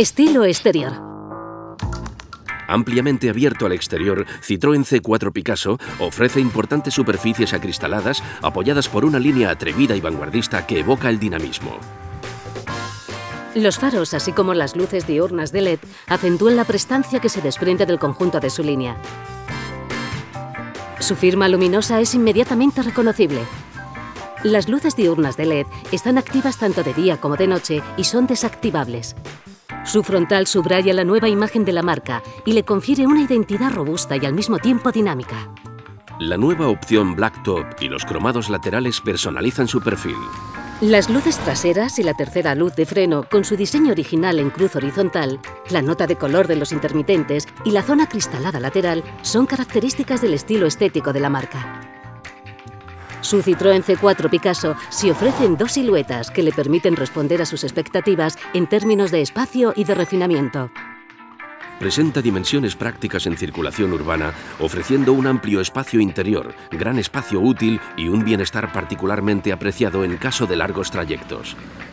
Estilo exterior. Ampliamente abierto al exterior, Citroën C4 Picasso ofrece importantes superficies acristaladas apoyadas por una línea atrevida y vanguardista que evoca el dinamismo. Los faros, así como las luces diurnas de LED, acentúan la prestancia que se desprende del conjunto de su línea. Su firma luminosa es inmediatamente reconocible. Las luces diurnas de LED están activas tanto de día como de noche y son desactivables. Su frontal subraya la nueva imagen de la marca y le confiere una identidad robusta y al mismo tiempo dinámica. La nueva opción Blacktop y los cromados laterales personalizan su perfil. Las luces traseras y la tercera luz de freno, con su diseño original en cruz horizontal, la nota de color de los intermitentes y la zona cristalada lateral son características del estilo estético de la marca. Su Citroën C4 Picasso se ofrece en dos siluetas que le permiten responder a sus expectativas en términos de espacio y de refinamiento. Presenta dimensiones prácticas en circulación urbana, ofreciendo un amplio espacio interior, gran espacio útil y un bienestar particularmente apreciado en caso de largos trayectos.